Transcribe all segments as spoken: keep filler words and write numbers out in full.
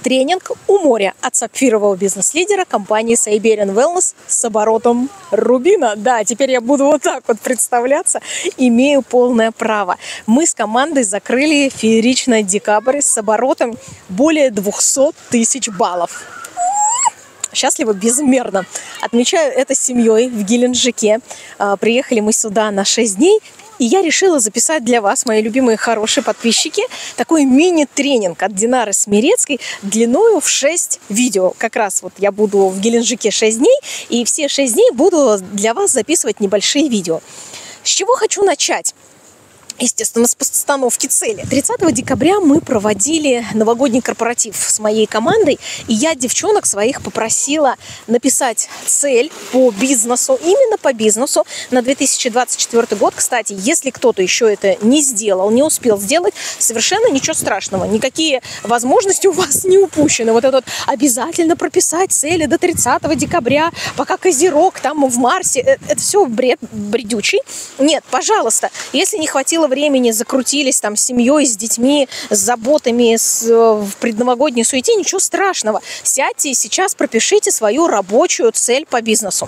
Тренинг у моря от сапфирового бизнес-лидера компании Siberian Wellness с оборотом рубина. Да, теперь я буду вот так вот представляться. Имею полное право. Мы с командой закрыли фееричный декабрь с оборотом более двухсот тысяч баллов. Счастливо безмерно. Отмечаю это с семьей в Геленджике. Приехали мы сюда на шесть дней. И я решила записать для вас, мои любимые хорошие подписчики, такой мини-тренинг от Динары Смирецкой длиною в шесть видео. Как раз вот я буду в Геленджике шесть дней, и все шесть дней буду для вас записывать небольшие видео. С чего хочу начать? Естественно, с постановки цели. тридцатого декабря мы проводили новогодний корпоратив с моей командой, и я девчонок своих попросила написать цель по бизнесу, именно по бизнесу на две тысячи двадцать четвёртый год. Кстати, если кто-то еще это не сделал, не успел сделать, совершенно ничего страшного, никакие возможности у вас не упущены. Вот это вот обязательно прописать цели до тридцатого декабря, пока Козерог там в Марсе, это, это все бред бредючий. Нет, пожалуйста, если не хватило времени, закрутились там с семьей, с детьми, с заботами, с, в предновогодней суете, ничего страшного. Сядьте и сейчас пропишите свою рабочую цель по бизнесу.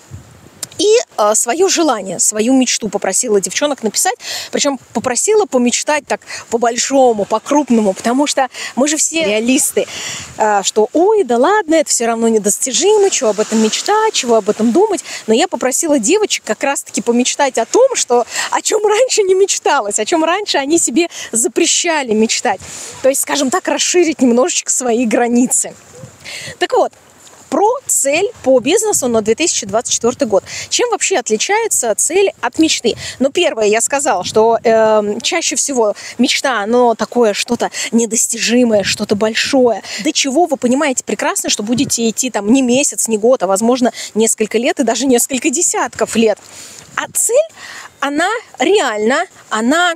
И э, свое желание, свою мечту попросила девчонок написать. Причем попросила помечтать так по-большому, по-крупному, потому что мы же все реалисты, э, что ой, да ладно, это все равно недостижимо, чего об этом мечтать, чего об этом думать. Но я попросила девочек как раз-таки помечтать о том, что о чем раньше не мечталось, о чем раньше они себе запрещали мечтать. То есть, скажем так, расширить немножечко свои границы. Так вот, про цель по бизнесу на две тысячи двадцать четвёртый год. Чем вообще отличается цель от мечты? Ну, первое, я сказала, что э, чаще всего мечта, оно такое что-то недостижимое, что-то большое. До чего вы понимаете прекрасно, что будете идти там не месяц, не год, а, возможно, несколько лет и даже несколько десятков лет. А цель, она реальна, она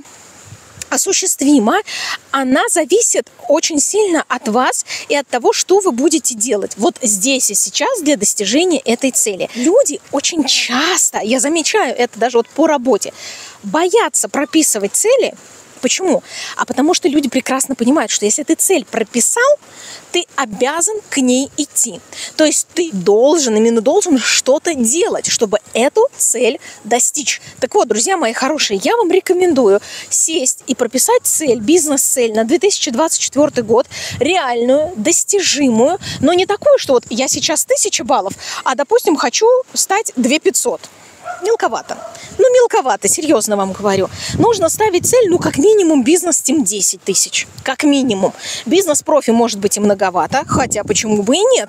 осуществима, она зависит очень сильно от вас и от того, что вы будете делать вот здесь и сейчас для достижения этой цели. Люди очень часто, я замечаю это даже вот по работе, боятся прописывать цели. Почему? А потому что люди прекрасно понимают, что если ты цель прописал, ты обязан к ней идти. То есть ты должен, именно должен что-то делать, чтобы эту цель достичь. Так вот, друзья мои хорошие, я вам рекомендую сесть и прописать цель, бизнес-цель на две тысячи двадцать четвёртый год, реальную, достижимую, но не такую, что вот я сейчас тысяча баллов, а, допустим, хочу стать две тысячи пятьсот. Мелковато. Ну, мелковато, серьезно вам говорю. Нужно ставить цель, ну, как минимум, бизнес-тим десять тысяч. Как минимум. Бизнес-профи может быть и многовато, хотя почему бы и нет.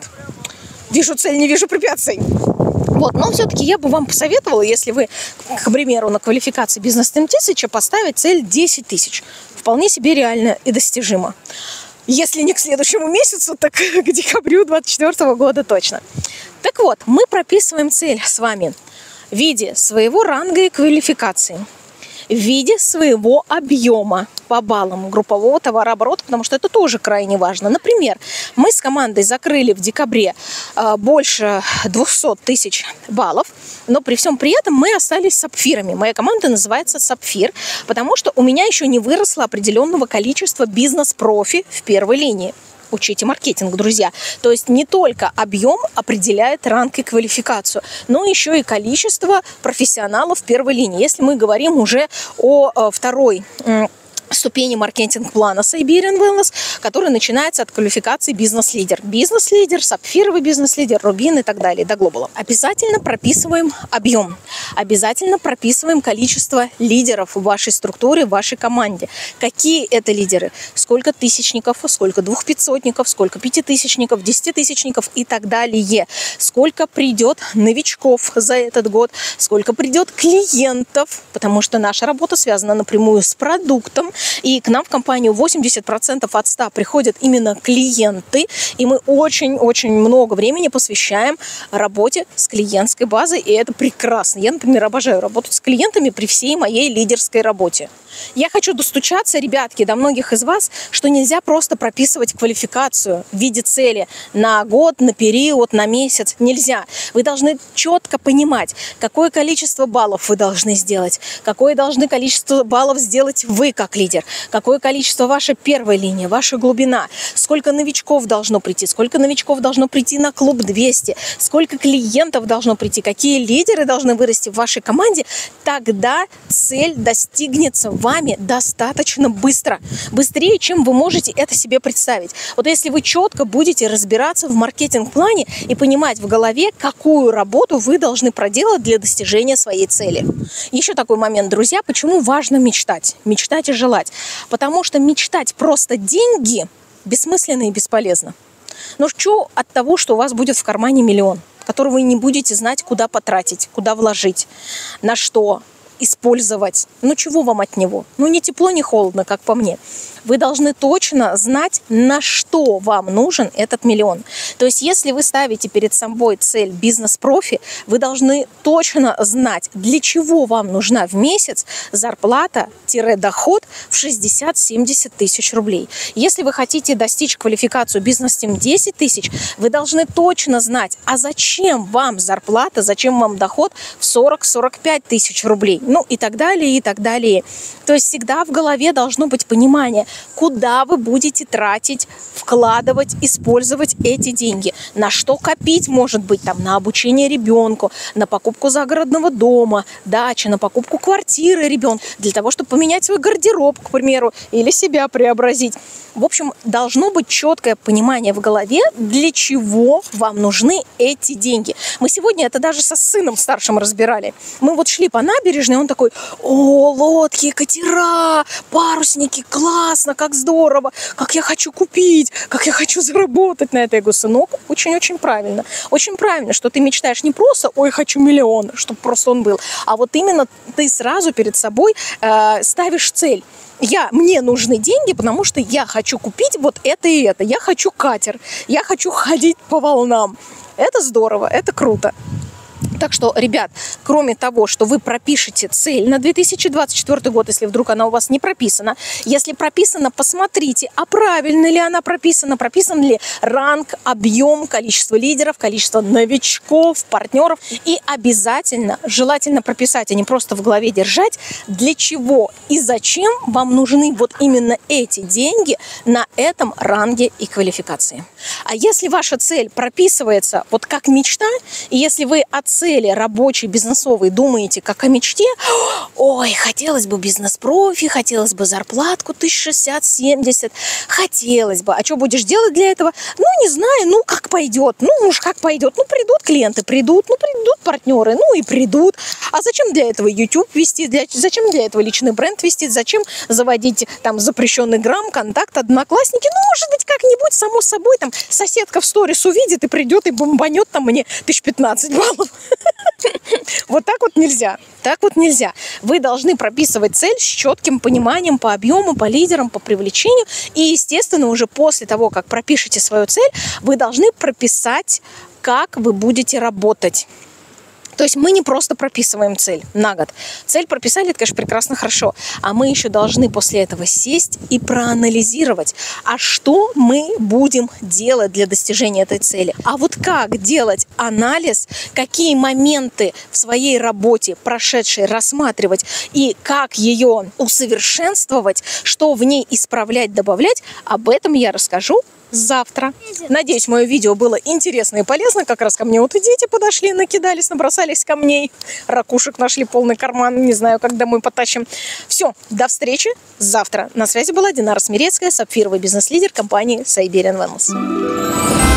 Вижу цель, не вижу препятствий. Вот, но все-таки я бы вам посоветовала, если вы, к примеру, на квалификации бизнес-тим тысяча, поставить цель десять тысяч. Вполне себе реально и достижимо. Если не к следующему месяцу, так к декабрю двадцать четвёртого года точно. Так вот, мы прописываем цель с вами в виде своего ранга и квалификации, в виде своего объема по баллам группового товарооборота, потому что это тоже крайне важно. Например, мы с командой закрыли в декабре э, больше двухсот тысяч баллов, но при всем при этом мы остались сапфирами. Моя команда называется «Сапфир», потому что у меня еще не выросло определенного количества бизнес-профи в первой линии. Учите маркетинг, друзья. То есть не только объем определяет ранг и квалификацию, но еще и количество профессионалов первой линии. Если мы говорим уже о, о второй ступени маркетинг-плана Siberian Wellness, который начинается от квалификации бизнес-лидер. Бизнес-лидер, сапфировый бизнес-лидер, рубин и так далее, до глобала. Обязательно прописываем объем. Обязательно прописываем количество лидеров в вашей структуре, в вашей команде. Какие это лидеры? Сколько тысячников, сколько двухпятьсотников, сколько пятитысячников, десятитысячников и так далее. Сколько придет новичков за этот год, сколько придет клиентов, потому что наша работа связана напрямую с продуктом. И к нам в компанию восемьдесят процентов от ста приходят именно клиенты. И мы очень-очень много времени посвящаем работе с клиентской базой. И это прекрасно. Я, например, обожаю работать с клиентами при всей моей лидерской работе. Я хочу достучаться, ребятки, до многих из вас, что нельзя просто прописывать квалификацию в виде цели на год, на период, на месяц. Нельзя. Вы должны четко понимать, какое количество баллов вы должны сделать, какое должны количество баллов сделать вы как лидер. бизнес-лидер, какое количество ваша первая линия, ваша глубина, сколько новичков должно прийти, сколько новичков должно прийти на клуб двести, сколько клиентов должно прийти, какие лидеры должны вырасти в вашей команде, тогда цель достигнется вами достаточно быстро. Быстрее, чем вы можете это себе представить. Вот если вы четко будете разбираться в маркетинг-плане и понимать в голове, какую работу вы должны проделать для достижения своей цели. Еще такой момент, друзья, почему важно мечтать? Мечтать и желать. Потому что мечтать просто деньги бессмысленно и бесполезно. Но что от того, что у вас будет в кармане миллион, который вы не будете знать, куда потратить, куда вложить, на что использовать? Ну, чего вам от него? Ну, ни тепло, ни холодно, как по мне. Вы должны точно знать, на что вам нужен этот миллион. То есть, если вы ставите перед собой цель бизнес-профи, вы должны точно знать, для чего вам нужна в месяц зарплата-доход в шестьдесят-семьдесят тысяч рублей. Если вы хотите достичь квалификацию бизнес-тим десять тысяч, вы должны точно знать, а зачем вам зарплата, зачем вам доход в сорок-сорок пять тысяч рублей. Ну и так далее, и так далее. То есть всегда в голове должно быть понимание, куда вы будете тратить, вкладывать, использовать эти деньги. На что копить, может быть, там, на обучение ребенку, на покупку загородного дома, дачи, на покупку квартиры ребенку, для того, чтобы поменять свой гардероб, к примеру, или себя преобразить. В общем, должно быть четкое понимание в голове, для чего вам нужны эти деньги. Мы сегодня это даже со сыном старшим разбирали. Мы вот шли по набережной, он такой: о, лодки, катера, парусники, классно, как здорово, как я хочу купить, как я хочу заработать на это. Я говорю: сынок, очень-очень правильно. Очень правильно, что ты мечтаешь не просто: ой, хочу миллион, чтобы просто он был, а вот именно ты сразу перед собой э, ставишь цель. Я, мне нужны деньги, потому что я хочу купить вот это и это. Я хочу катер, я хочу ходить по волнам. Это здорово, это круто. Так что, ребят, кроме того, что вы пропишете цель на две тысячи двадцать четвёртый год, если вдруг она у вас не прописана, если прописана, посмотрите, а правильно ли она прописана, прописан ли ранг, объем, количество лидеров, количество новичков, партнеров. И обязательно, желательно прописать, а не просто в голове держать, для чего и зачем вам нужны вот именно эти деньги на этом ранге и квалификации. А если ваша цель прописывается вот как мечта, и если вы от цели рабочей, бизнесовой думаете как о мечте: ой, хотелось бы бизнес-профи, хотелось бы зарплатку тысяч шестьдесят-семьдесят, хотелось бы. А что будешь делать для этого? Ну, не знаю, ну, как пойдет, ну, уж как пойдет. Ну, придут клиенты, придут, ну, придут партнеры, ну, и придут. А зачем для этого YouTube вести, для, зачем для этого личный бренд вести, зачем заводить там запрещенный грамм, контакт, одноклассники? Ну, может быть, как-нибудь, само собой, там, соседка в сторис увидит и придет и бомбанет там мне тысяч пятнадцать баллов. Вот так вот нельзя. Так вот нельзя. Вы должны прописывать цель с четким пониманием по объему, по лидерам, по привлечению. И, естественно, уже после того, как пропишете свою цель, вы должны прописать, как вы будете работать. То есть мы не просто прописываем цель на год. Цель прописали, это, конечно, прекрасно, хорошо. А мы еще должны после этого сесть и проанализировать, а что мы будем делать для достижения этой цели. А вот как делать анализ, какие моменты в своей работе прошедшей рассматривать и как ее усовершенствовать, что в ней исправлять, добавлять, об этом я расскажу завтра. Надеюсь, мое видео было интересно и полезно. Как раз ко мне вот и дети подошли, накидались, набросались камней. Ракушек нашли полный карман. Не знаю, как домой потащим. Все, до встречи завтра. На связи была Динара Смирецкая, сапфировый бизнес-лидер компании Siberian Wellness.